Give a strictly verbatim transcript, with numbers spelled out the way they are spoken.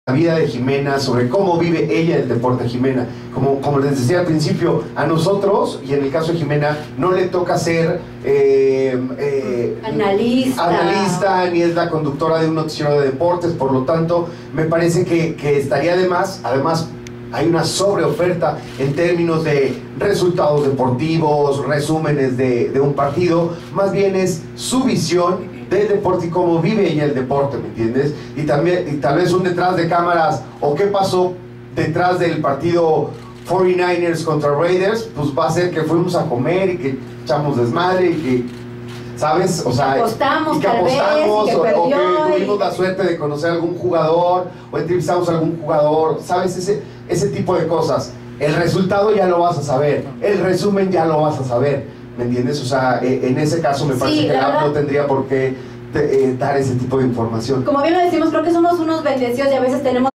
la vida de Jimena, sobre cómo vive ella el deporte. Jimena, como, como les decía al principio, a nosotros, y en el caso de Jimena, no le toca ser eh, eh, analista. analista, ni es la conductora de un noticiero de deportes, por lo tanto, me parece que, que estaría de más. Además, hay una sobreoferta en términos de resultados deportivos, resúmenes de, de un partido. Más bien es su visión del deporte y cómo vive ella el deporte, ¿me entiendes? Y también, y tal vez un detrás de cámaras, o qué pasó detrás del partido cuarenta y nueve ers contra Raiders, pues va a ser que fuimos a comer y que echamos desmadre y que, ¿sabes? O sea, apostamos, y que tal apostamos, vez, y que o, perdió, o que tuvimos y... la suerte de conocer a algún jugador, o entrevistamos a algún jugador, ¿sabes? Ese, ese tipo de cosas. El resultado ya lo vas a saber, el resumen ya lo vas a saber. ¿Me entiendes? O sea, en ese caso me parece sí, que la app verdad no tendría por qué eh, dar ese tipo de información. Como bien lo decimos, creo que somos unos bendecidos y a veces tenemos